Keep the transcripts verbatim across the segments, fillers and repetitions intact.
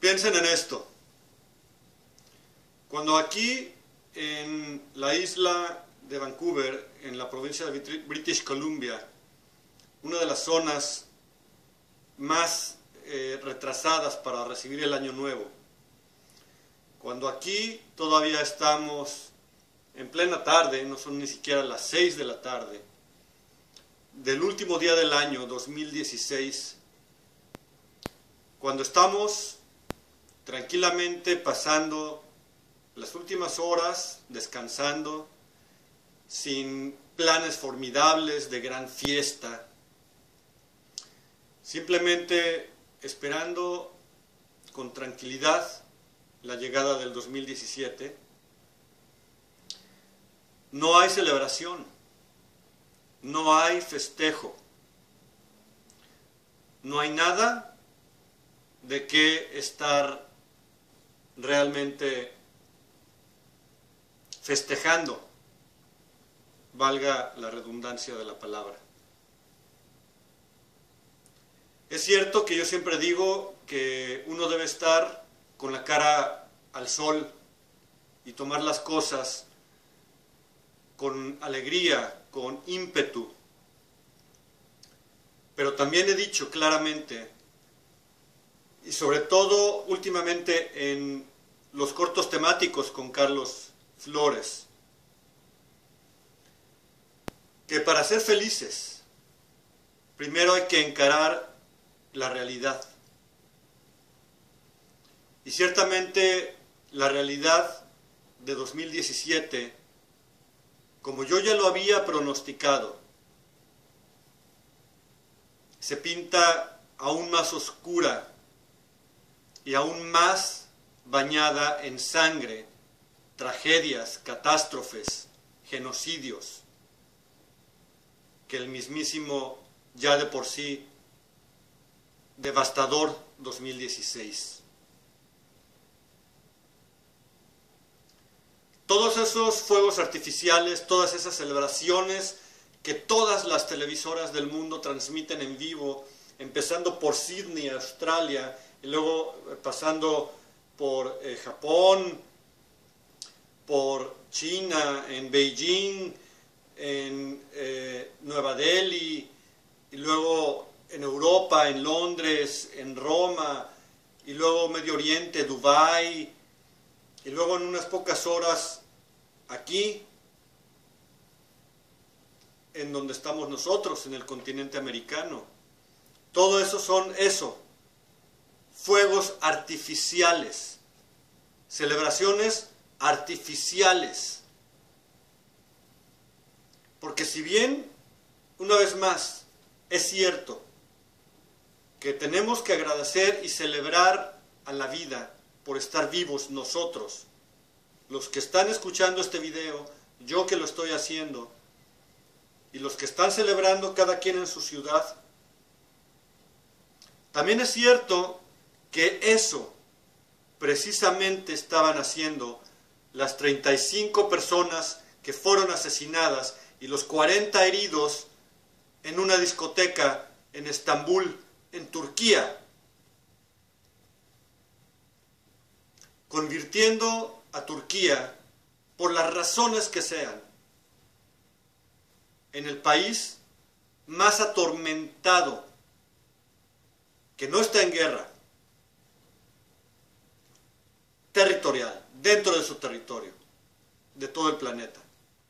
Piensen en esto. Cuando aquí en la isla de Vancouver, en la provincia de British Columbia, una de las zonas más eh, retrasadas para recibir el Año Nuevo, cuando aquí todavía estamos en plena tarde, no son ni siquiera las seis de la tarde, del último día del año dos mil dieciséis, cuando estamos tranquilamente pasando las últimas horas, descansando, sin planes formidables de gran fiesta, simplemente esperando con tranquilidad la llegada del dos mil diecisiete, no hay celebración, no hay festejo, no hay nada de qué estar realmente festejando, valga la redundancia de la palabra. Es cierto que yo siempre digo que uno debe estar con la cara al sol y tomar las cosas con alegría, con ímpetu. Pero también he dicho claramente, y sobre todo últimamente en los cortos temáticos con Carlos Flores, que para ser felices, primero hay que encarar la realidad. Y ciertamente la realidad de dos mil diecisiete, como yo ya lo había pronosticado, se pinta aún más oscura y aún más bañada en sangre, tragedias, catástrofes, genocidios, que el mismísimo, ya de por sí, devastador dos mil dieciséis. Todos esos fuegos artificiales, todas esas celebraciones que todas las televisoras del mundo transmiten en vivo, empezando por Sydney, Australia, y luego pasando por eh, Japón, por China, en Beijing, en eh, Nueva Delhi, y luego en Europa, en Londres, en Roma, y luego Medio Oriente, Dubái, y luego en unas pocas horas aquí, en donde estamos nosotros, en el continente americano. Todo eso son eso, fuegos artificiales, celebraciones artificiales. Porque si bien, una vez más, es cierto que tenemos que agradecer y celebrar a la vida por estar vivos nosotros, los que están escuchando este video, yo que lo estoy haciendo, y los que están celebrando cada quien en su ciudad, también es cierto que eso precisamente estaban haciendo las treinta y cinco personas que fueron asesinadas y los cuarenta heridos en una discoteca en Estambul, en Turquía, convirtiendo a Turquía, por las razones que sean, en el país más atormentado, que no está en guerra, territorial, dentro de su territorio, de todo el planeta.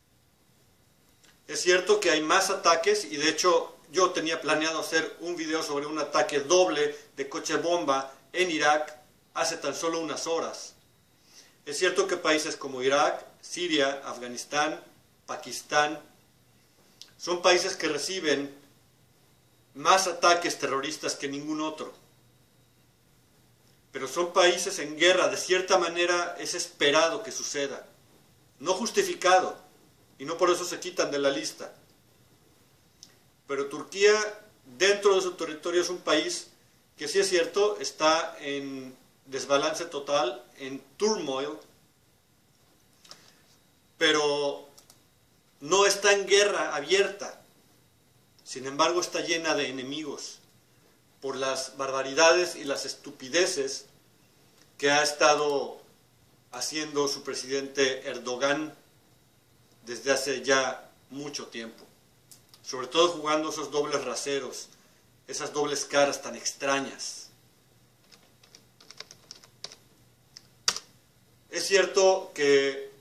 Es cierto que hay más ataques, y de hecho yo tenía planeado hacer un video sobre un ataque doble de coche bomba en Irak hace tan solo unas horas. Es cierto que países como Irak, Siria, Afganistán, Pakistán, son países que reciben más ataques terroristas que ningún otro. Pero son países en guerra, de cierta manera es esperado que suceda, no justificado, y no por eso se quitan de la lista. Pero Turquía, dentro de su territorio, es un país que sí es cierto, está en desbalance total, en turmoil, pero no está en guerra abierta. Sin embargo, está llena de enemigos por las barbaridades y las estupideces que ha estado haciendo su presidente Erdogan desde hace ya mucho tiempo. Sobre todo jugando esos dobles raseros, esas dobles caras tan extrañas. Es cierto que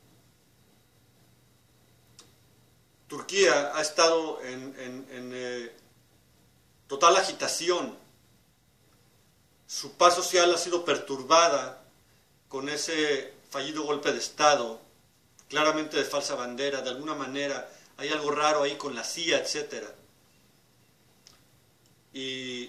Turquía ha estado en, en, en eh, total agitación. Su paz social ha sido perturbada con ese fallido golpe de Estado, claramente de falsa bandera. De alguna manera hay algo raro ahí con la C I A, etcétera. Y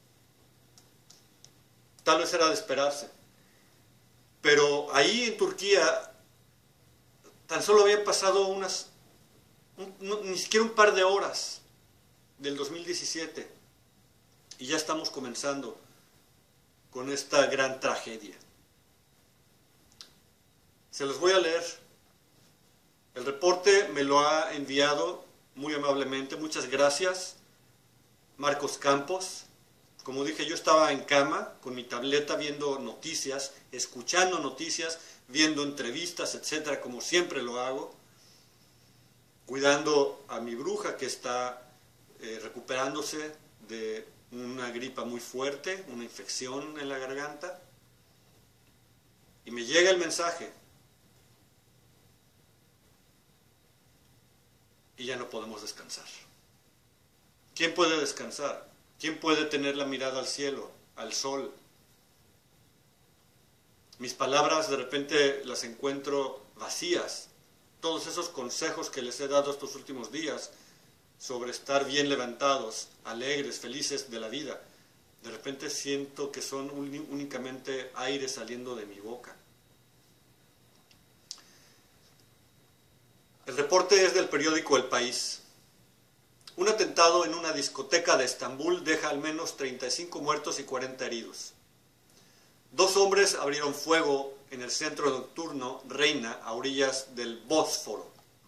tal vez era de esperarse. Pero ahí en Turquía tan solo habían pasado unas, un, no, ni siquiera un par de horas del dos mil diecisiete y ya estamos comenzando con esta gran tragedia. Se los voy a leer. El reporte me lo ha enviado muy amablemente, muchas gracias, Marcos Campos. Como dije, yo estaba en cama con mi tableta viendo noticias, escuchando noticias, viendo entrevistas, etcétera, como siempre lo hago, cuidando a mi bruja que está eh, recuperándose de una gripa muy fuerte, una infección en la garganta, y me llega el mensaje y ya no podemos descansar. ¿Quién puede descansar? ¿Quién puede tener la mirada al cielo, al sol? Mis palabras de repente las encuentro vacías. Todos esos consejos que les he dado estos últimos días sobre estar bien levantados, alegres, felices de la vida, de repente siento que son únicamente aire saliendo de mi boca. El reporte es del periódico El País. Un atentado en una discoteca de Estambul deja al menos treinta y cinco muertos y cuarenta heridos. Dos hombres abrieron fuego en el centro nocturno Reina, a orillas del Bósforo.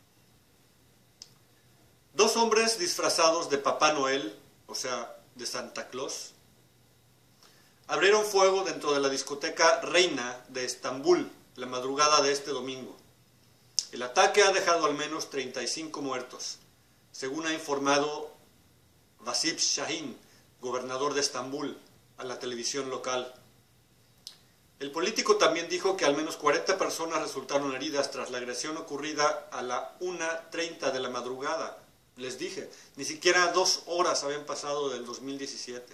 Dos hombres disfrazados de Papá Noel, o sea, de Santa Claus, abrieron fuego dentro de la discoteca Reina de Estambul la madrugada de este domingo. El ataque ha dejado al menos treinta y cinco muertos, según ha informado Vasip Şahin, gobernador de Estambul, a la televisión local. El político también dijo que al menos cuarenta personas resultaron heridas tras la agresión ocurrida a la una treinta de la madrugada. Les dije, ni siquiera dos horas habían pasado del dos mil diecisiete.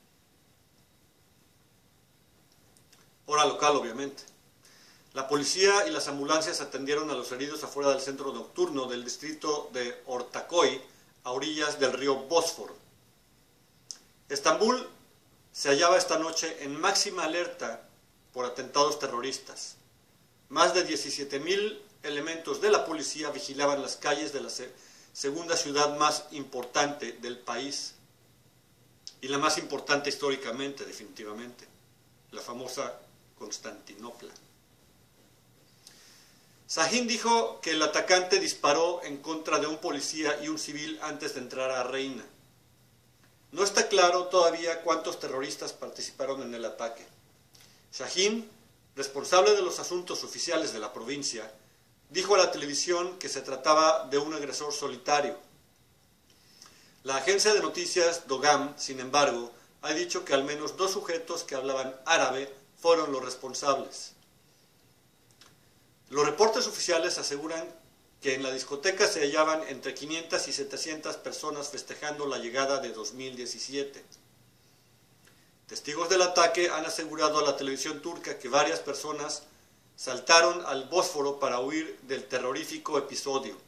Hora local, obviamente. La policía y las ambulancias atendieron a los heridos afuera del centro nocturno del distrito de Ortaköy, a orillas del río Bósforo. Estambul se hallaba esta noche en máxima alerta por atentados terroristas. Más de diecisiete mil elementos de la policía vigilaban las calles de la se segunda ciudad más importante del país y la más importante históricamente, definitivamente, la famosa Constantinopla. Şahin dijo que el atacante disparó en contra de un policía y un civil antes de entrar a Reina. No está claro todavía cuántos terroristas participaron en el ataque. Şahin, responsable de los asuntos oficiales de la provincia, dijo a la televisión que se trataba de un agresor solitario. La agencia de noticias Dogam, sin embargo, ha dicho que al menos dos sujetos que hablaban árabe fueron los responsables. Los reportes oficiales aseguran que en la discoteca se hallaban entre quinientas y setecientas personas festejando la llegada de dos mil diecisiete. Testigos del ataque han asegurado a la televisión turca que varias personas saltaron al Bósforo para huir del terrorífico episodio.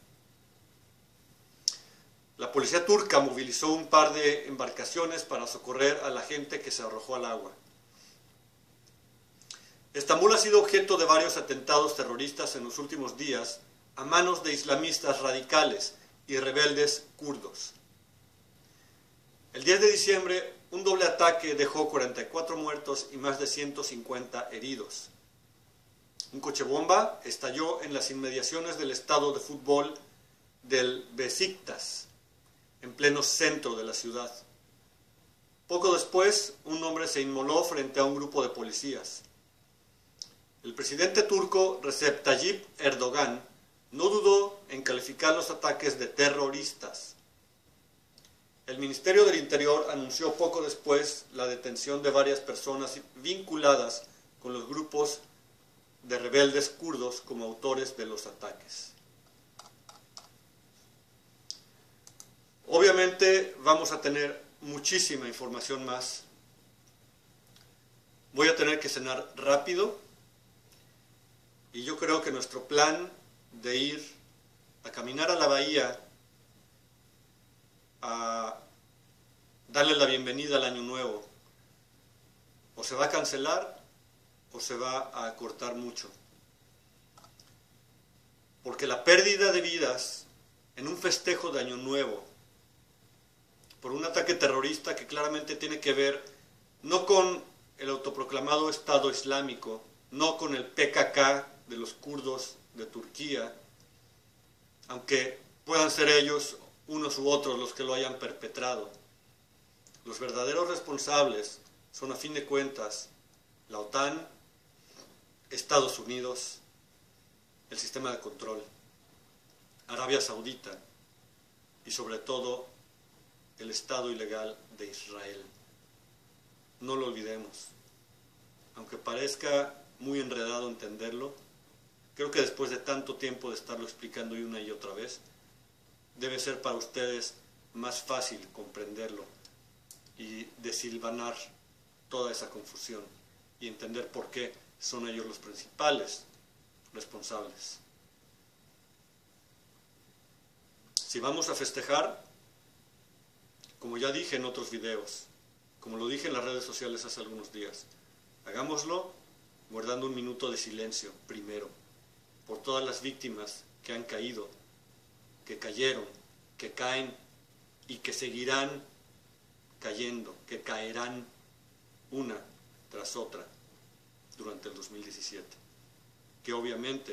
La policía turca movilizó un par de embarcaciones para socorrer a la gente que se arrojó al agua. Estambul ha sido objeto de varios atentados terroristas en los últimos días a manos de islamistas radicales y rebeldes kurdos. El diez de diciembre, un doble ataque dejó cuarenta y cuatro muertos y más de ciento cincuenta heridos. Un coche bomba estalló en las inmediaciones del estadio de fútbol del Beşiktaş, en pleno centro de la ciudad. Poco después, un hombre se inmoló frente a un grupo de policías. El presidente turco Recep Tayyip Erdogan no dudó en calificar los ataques de terroristas. El Ministerio del Interior anunció poco después la detención de varias personas vinculadas con los grupos de rebeldes kurdos como autores de los ataques. Obviamente vamos a tener muchísima información más. Voy a tener que cenar rápido y yo creo que nuestro plan de ir a caminar a la bahía a darle la bienvenida al año nuevo o se va a cancelar o se va a acortar mucho, porque la pérdida de vidas en un festejo de año nuevo por un ataque terrorista que claramente tiene que ver no con el autoproclamado Estado Islámico, no con el P K K de los kurdos de Turquía, aunque puedan ser ellos unos u otros los que lo hayan perpetrado. Los verdaderos responsables son, a fin de cuentas, la OTAN, Estados Unidos, el sistema de control, Arabia Saudita y sobre todo el Estado ilegal de Israel. No lo olvidemos. Aunque parezca muy enredado entenderlo, creo que después de tanto tiempo de estarlo explicando una y otra vez, debe ser para ustedes más fácil comprenderlo y desilvanar toda esa confusión y entender por qué son ellos los principales responsables. Si vamos a festejar, como ya dije en otros videos, como lo dije en las redes sociales hace algunos días, hagámoslo guardando un minuto de silencio primero, por todas las víctimas que han caído, que cayeron, que caen y que seguirán cayendo, que caerán una tras otra durante el dos mil diecisiete, que obviamente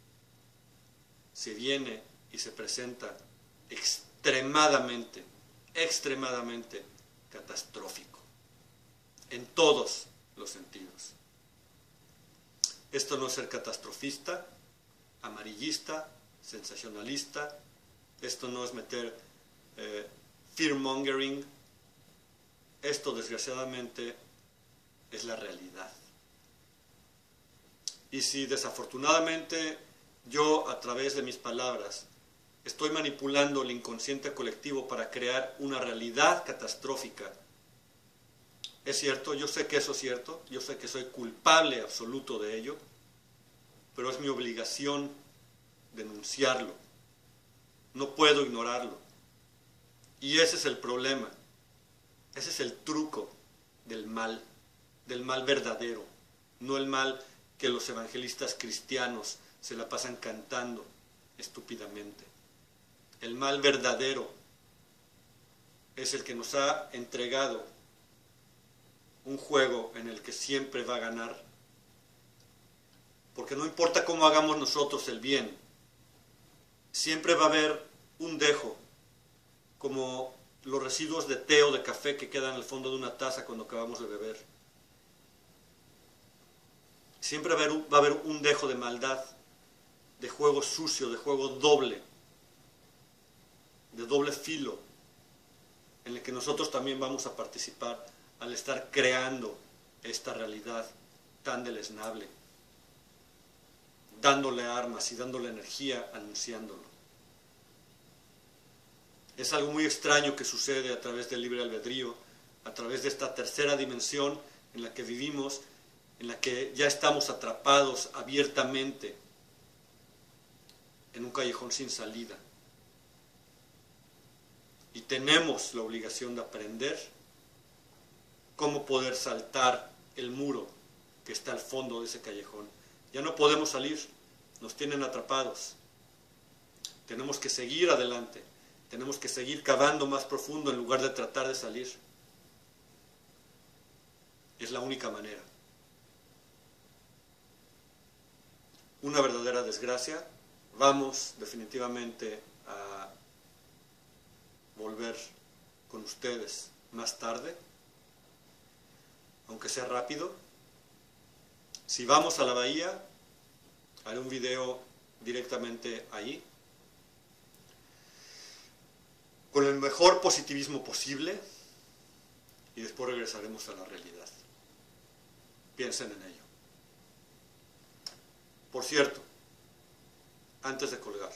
se viene y se presenta extremadamente, extremadamente catastrófico, en todos los sentidos. Esto no es ser catastrofista, amarillista, sensacionalista, esto no es meter eh, fear-mongering, esto desgraciadamente es la realidad. Y si desafortunadamente yo a través de mis palabras estoy manipulando el inconsciente colectivo para crear una realidad catastrófica, es cierto, yo sé que eso es cierto, yo sé que soy culpable absoluto de ello, pero es mi obligación denunciarlo. No puedo ignorarlo. Y ese es el problema. Ese es el truco del mal, del mal verdadero, no el mal que los evangelistas cristianos se la pasan cantando estúpidamente. El mal verdadero es el que nos ha entregado un juego en el que siempre va a ganar, porque no importa cómo hagamos nosotros el bien, siempre va a haber un dejo, como los residuos de té o de café que quedan al fondo de una taza cuando acabamos de beber. Siempre va a haber, va a haber un dejo de maldad, de juego sucio, de juego doble, de doble filo, en el que nosotros también vamos a participar al estar creando esta realidad tan deleznable, dándole armas y dándole energía, anunciándolo. Es algo muy extraño que sucede a través del libre albedrío, a través de esta tercera dimensión en la que vivimos, en la que ya estamos atrapados abiertamente en un callejón sin salida. Y tenemos la obligación de aprender cómo poder saltar el muro que está al fondo de ese callejón. Ya no podemos salir, nos tienen atrapados. Tenemos que seguir adelante, tenemos que seguir cavando más profundo en lugar de tratar de salir. Es la única manera. Una verdadera desgracia. Vamos definitivamente a volver con ustedes más tarde, aunque sea rápido. Si vamos a la bahía, haré un video directamente ahí, con el mejor positivismo posible, y después regresaremos a la realidad. Piensen en ello. Por cierto, antes de colgar,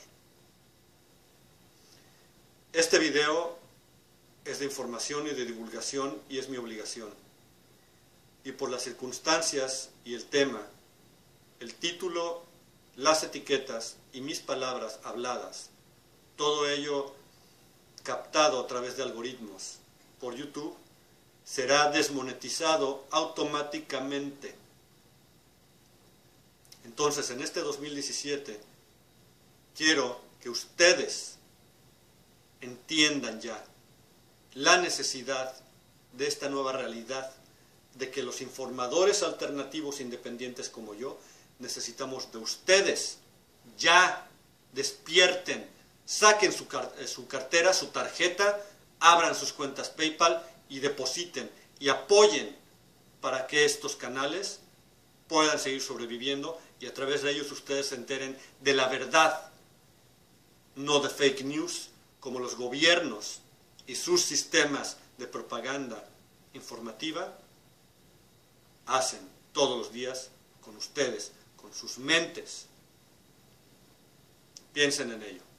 este video es de información y de divulgación y es mi obligación. Y por las circunstancias y el tema, el título, las etiquetas y mis palabras habladas, todo ello captado a través de algoritmos por YouTube, será desmonetizado automáticamente. Entonces, en este dos mil diecisiete, quiero que ustedes entiendan ya la necesidad de esta nueva realidad, de que los informadores alternativos independientes como yo, necesitamos de ustedes. Ya despierten, saquen su, car su cartera, su tarjeta, abran sus cuentas PayPal y depositen y apoyen para que estos canales puedan seguir sobreviviendo y a través de ellos ustedes se enteren de la verdad, no de fake news, como los gobiernos y sus sistemas de propaganda informativa hacen todos los días con ustedes, con sus mentes. Piensen en ello.